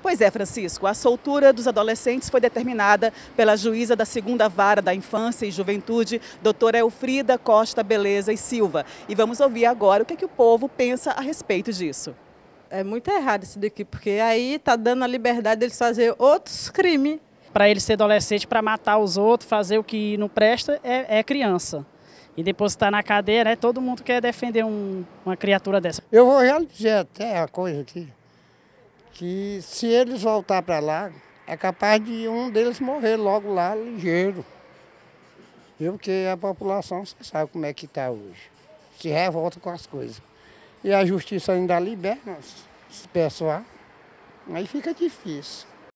Pois é, Francisco, a soltura dos adolescentes foi determinada pela juíza da 2ª Vara da Infância e Juventude, doutora Elfrida Costa Beleza e Silva. E vamos ouvir agora o que o povo pensa a respeito disso. É muito errado isso daqui, porque aí está dando a liberdade deles fazer outros crimes. Para ele ser adolescente, para matar os outros, fazer o que não presta, é criança. E depois que está na cadeia, né, todo mundo quer defender uma criatura dessa. Eu vou já dizer até a coisa aqui, que se eles voltar para lá, é capaz de um deles morrer logo lá, ligeiro. Porque a população, você sabe como é que está hoje, se revolta com as coisas. E a justiça ainda libera esse pessoal, aí fica difícil.